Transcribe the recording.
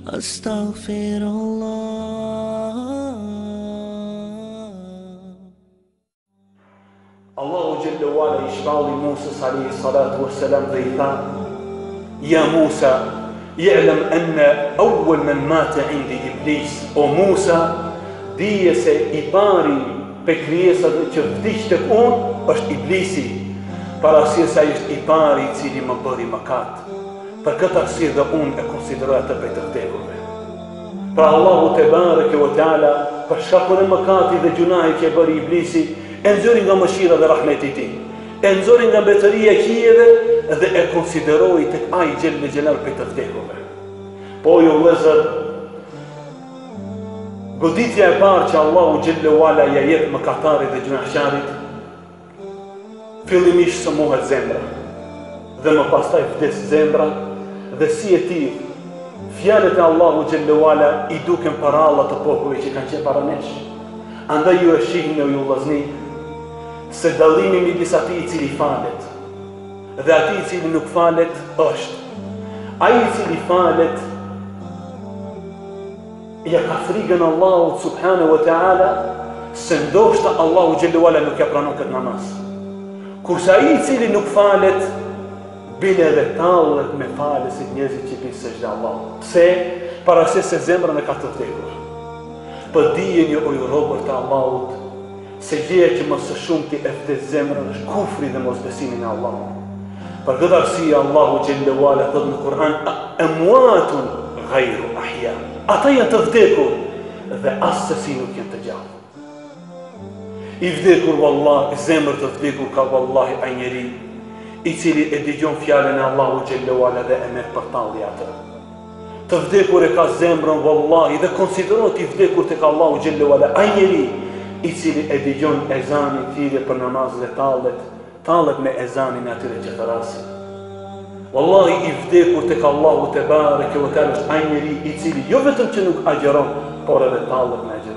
Astaghfirullah. Allahu Jalla wala I shpalli Musës alayhi salatu wassalam dhe I tha: Ja Musa, i'lam anna awwal man mata indi Iblis. O Musa, dije se I pari pe krijesat që vdiq tek unë është Iblisi, para arsye se ai është I pari I cili më bëri mëkat. Për këtë arsye dhe unë e konsideroj atë prej të vdekurve. Pra Allahu te bareke ve teala për shkakun e mëkatit dhe gjunahit që e bëri Iblisi, e nxori nga mëshira dhe rahmeti I tij. E nxori nga mbetëria e qijeve dhe e konsideroi tek ai xhel xhelal prej të vdekurve. Po ju vëllezër, goditja e parë që Allahu xhel wala ja jep mëkatarit dhe gjunahsharit, fillimisht sëmohet zemra dhe më pastaj vdes zemra dhe si e tillë fjalët e Allahu xhel wala I duken paralla të popujve që kanë qenë para nesh. Andaj ju e shihni o ju vllazni se dallimi midis atij I cili falet dhe atij I cili nuk falet është ai I cili falet ja ka frikën Allahut subhanahu wa taala se ndoshta Allahu xhel wala nuk ja pranon këtë namaz. Kurse ai I cili nuk falet bile dhe tallet me falësit njerëzit që bëjnë sejdë Allahut. Pse? Para se zemrën e ka të vdekur. Për dijeni o ju robër të Allahut se gjëja që më së shumti e vdes zemrën është kufri dhe mosbesimi në Allahun. Për këtë arsye Allahu xhelle wala thot në Kur'an: "Amwatun ghayru ahya." Ata janë të vdekur dhe asesi nuk janë të gjallë. I vdekur vallahi, zemër të vdekur ka vallahi ai njeri I cili e dëgjon fjalën e Allahu xhelle wala dhe e merr për talli atë. Të vdekur e ka zemrën vallahi dhe konsiderohet I vdekur tek Allahu xhelle wala ai njeri I cili e dëgjon ezanin thirrje për namaz dhe tallet me ezanin atyre që thrasin. Wallahi I vdekur tek Allahu te bareke ve teala është ai njeri I cili jo vetëm që nuk agjeron, por edhe tallet me